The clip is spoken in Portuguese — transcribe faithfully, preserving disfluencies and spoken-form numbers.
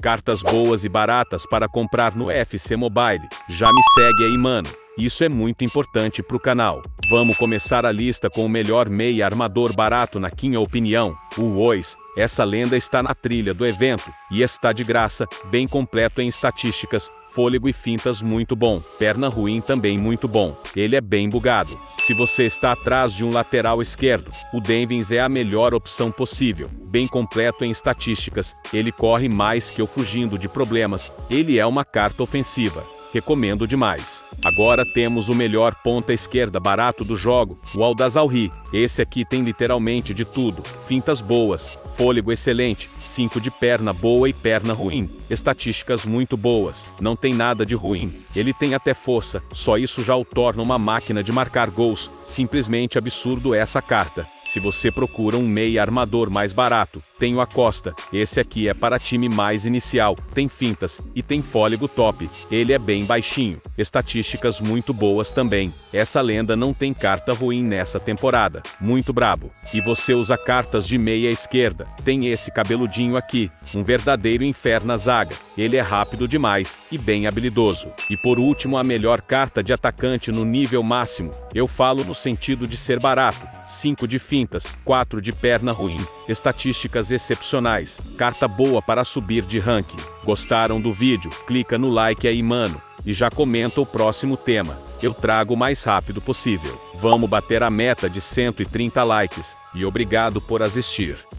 Cartas boas e baratas para comprar no F C Mobile. Já me segue aí, mano. Isso é muito importante pro canal. Vamos começar a lista com o melhor meia armador barato na minha opinião, o Ois. Essa lenda está na trilha do evento, e está de graça, bem completo em estatísticas, fôlego e fintas muito bom, perna ruim também muito bom, ele é bem bugado. Se você está atrás de um lateral esquerdo, o Devins é a melhor opção possível, bem completo em estatísticas, ele corre mais que eu fugindo de problemas, ele é uma carta ofensiva. Recomendo demais. Agora temos o melhor ponta esquerda barato do jogo, o Aldazalri. Esse aqui tem literalmente de tudo, fintas boas, fôlego excelente, cinco de perna boa e perna ruim, estatísticas muito boas, não tem nada de ruim, ele tem até força, só isso já o torna uma máquina de marcar gols, simplesmente absurdo essa carta. Se você procura um meia armador mais barato, tem o Acosta, esse aqui é para time mais inicial, tem fintas, e tem fôlego top, ele é bem baixinho, estatísticas muito boas também, essa lenda não tem carta ruim nessa temporada, muito brabo. E você usa cartas de meia esquerda, tem esse cabeludinho aqui, um verdadeiro inferno na zaga, ele é rápido demais, e bem habilidoso. E por último a melhor carta de atacante no nível máximo, eu falo no sentido de ser barato, cinco de fintas, quatro de perna ruim, estatísticas excepcionais, carta boa para subir de ranking. Gostaram do vídeo? Clica no like aí, mano, e já comenta o próximo tema, eu trago o mais rápido possível. Vamos bater a meta de cento e trinta likes, e obrigado por assistir.